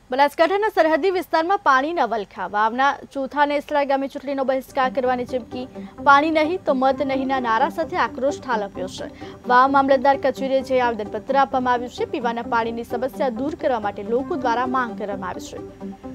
બનાસકાંઠાના સરહદી વિસ્તારમાં પાણીના વલખા વાવના ચોથા નેસડા ગામે ચૂંટણીનો બહિષ્કાર કરવાની ચીમકી, પાણી નહીં તો મત નહીંના નારા સાથે આક્રોશ ઠાલવ્યો છે। વાવ મામલતદાર કચેરીએ જે આવેદનપત્ર આપવામાં આવ્યું છે, પીવાના પાણીની સમસ્યા દૂર કરવા માટે લોકો દ્વારા માંગ કરવામાં આવી છે।